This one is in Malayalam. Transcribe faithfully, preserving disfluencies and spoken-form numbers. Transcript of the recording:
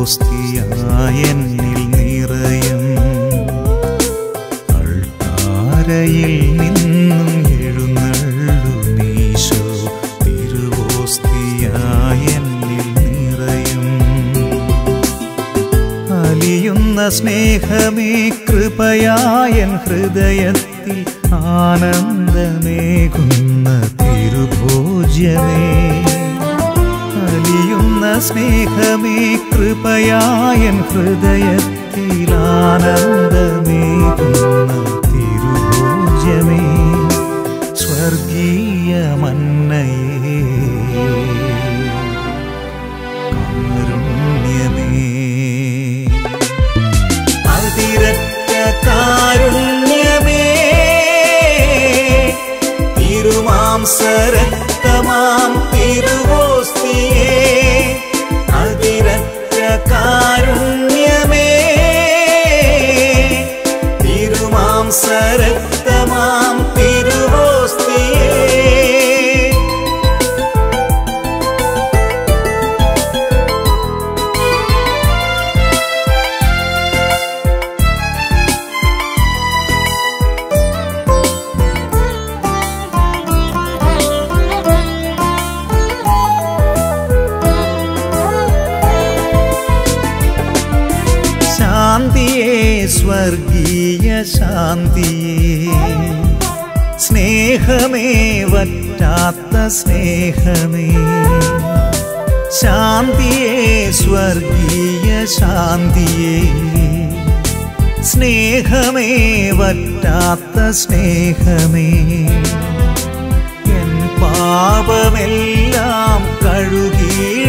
തിരുവോസ്തിയായെന്നിൽ നിറയും. അൾത്താരയിൽ നിന്നും എഴുന്നള്ളുമീശോ തിരുവോസ്തിയായെന്നിൽ നിറയും. അലിയുന്ന സ്നേഹമേ കൃപയായൻ ഹൃദയത്തിൽ ആനന്ദമേകുന്ന തിരുഭോജ്യമേ. അലിയുന്ന സ്നേഹമേ കൃപയായൻ ഹൃദയത്തിൽ ആനന്ദമേകുന്ന തിരുഭോജ്യമേ. സ്വർഗീയ മന്നയേ കാരുണ്യമേ. അതിരറ്റ കാരുണ്യമേ തിരുമാംസരക്തമാം തിരുവോസ്തിയേ. അതിരറ്റ കാരുണ്യമേ തിരുമാംസരക്തമാം തിരുവോസ്തിയേ. ശാന്തിയേ സ്വർഗീയ ശാന്തിയേ. സ്നേഹമേ വറ്റാത്ത സ്നേഹമേ. ശാന്തിയേ സ്വർഗീയ ശാന്തിയേ. സ്നേഹമേ വറ്റാത്ത സ്നേഹമേ. എൻ പാപമെല്ലാം കഴുകി